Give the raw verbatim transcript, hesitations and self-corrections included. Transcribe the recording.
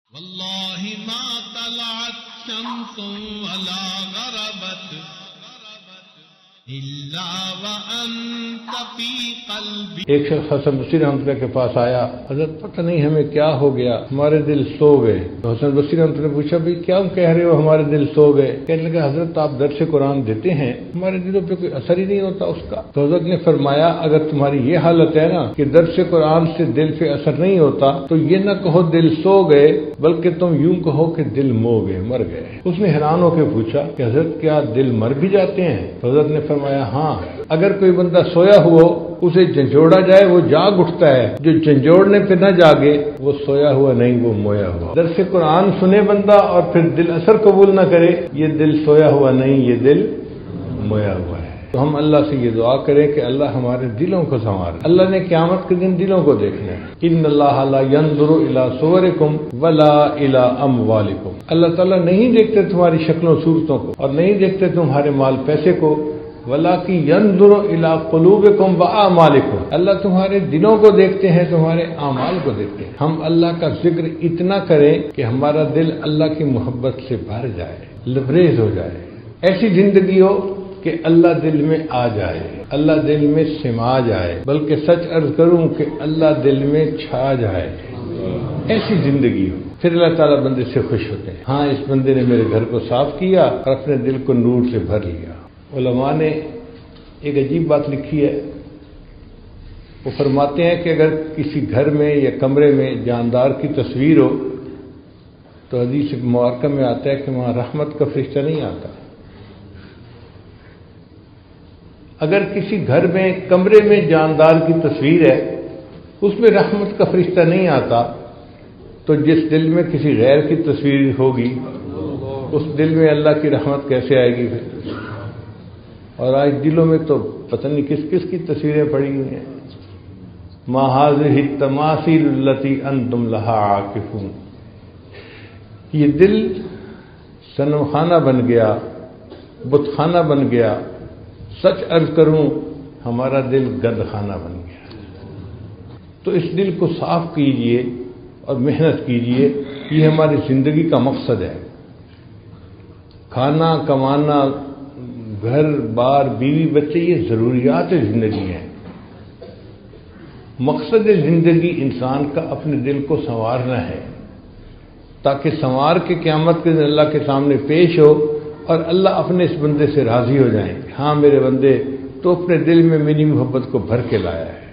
واللہ ما طلعت شمس ولا غربت الا وانت فی قلبی۔ ایک شخص حسن بصری رحمۃ اللہ کے پاس آیا، حضرت پتہ نہیں ہمیں کیا ہو گیا، ہمارے دل سو گئے۔ تو حسن بصری رحمۃ اللہ نے پوچھا بھائی کیا کہہ رہے ہو ہمارے دل سو گئے؟ کہنے لگا حضرت آپ درس قرآن دیتے ہیں، ہمارے دلوں پہ کوئی اثر ہی نہیں ہوتا اس کا۔ تو حضرت نے فرمایا اگر تمہاری یہ حالت ہے نا کہ درس قرآن سے دل پہ اثر نہیں ہوتا تو یہ نہ کہو دل سو گئے بلکہ تم یوں کہو کہ دل مو گئے، مر گئے۔ اس نے حیران ہو کے پوچھا کہ حضرت کیا دل مر بھی جاتے ہیں؟ تو حضرت نے فرمایا ہاں، اگر کوئی بندہ سویا ہوا اسے جھنجھوڑا جائے وہ جاگ اٹھتا ہے، جو جھنجھوڑنے پہ نہ جاگے وہ سویا ہوا نہیں، وہ مویا ہوا۔ درس قرآن سنے بندہ اور پھر دل اثر قبول نہ کرے، یہ دل سویا ہوا نہیں، یہ دل مویا ہوا ہے۔ تو ہم اللہ سے یہ دعا کریں کہ اللہ ہمارے دلوں کو سنوارے۔ اللہ نے قیامت کے دن دلوں کو دیکھنا ہے۔ ان اللہ لا ينظر الى صورکم ولا الى اموالکم، اللہ تعالیٰ نہیں دیکھتے تمہاری شکلوں صورتوں کو اور نہیں دیکھتے تمہارے مال پیسے کو، وَلَٰكِن يَنظُرُ إِلَىٰ قُلُوبِكُمْ وَأَعْمَالِكُمْ، اللہ تمہارے دلوں کو دیکھتے ہیں، تمہارے اعمال کو دیکھتے ہیں۔ ہم اللہ کا ذکر اتنا کریں کہ ہمارا دل اللہ کی محبت سے بھر جائے، لبریز ہو جائے، ایسی زندگی ہو کہ اللہ دل میں آ جائے، اللہ دل میں سما جائے، بلکہ سچ عرض کروں کہ اللہ دل میں چھا جائے، ایسی زندگی ہو، پھر اللہ تعالیٰ بندے سے خوش ہوتے ہیں۔ ہاں اس بندے نے میرے گھر کو صاف کیا اور اپنے دل کو نور سے بھر لیا۔ علماء نے ایک عجیب بات لکھی ہے، وہ فرماتے ہیں کہ اگر کسی گھر میں یا کمرے میں جاندار کی تصویر ہو تو حدیث مبارکہ میں آتا ہے کہ وہاں رحمت کا فرشتہ نہیں آتا۔ اگر کسی گھر میں کمرے میں جاندار کی تصویر ہے اس میں رحمت کا فرشتہ نہیں آتا تو جس دل میں کسی غیر کی تصویر ہوگی اس دل میں اللہ کی رحمت کیسے آئے گی پھر؟ اور آج دلوں میں تو پتہ نہیں کس کس کی تصویریں پڑی ہوئی ہیں۔ ما هذه التماثيل التي انتم لها عاكفون، یہ دل صنم خانہ بن گیا، بت خانہ بن گیا۔ سچ عرض کروں ہمارا دل گند خانہ بن گیا۔ تو اس دل کو صاف کیجئے اور محنت کیجئے، یہ ہماری زندگی کا مقصد ہے۔ کھانا کمانا، گھر بار بیوی بچے یہ ضروریات زندگی ہیں۔ مقصد زندگی انسان کا اپنے دل کو سنوارنا ہے تاکہ سنوار کے قیامت کے دن اللہ کے سامنے پیش ہو اور اللہ اپنے اس بندے سے راضی ہو جائیں، ہاں میرے بندے تو اپنے دل میں میری محبت کو بھر کے لایا ہے۔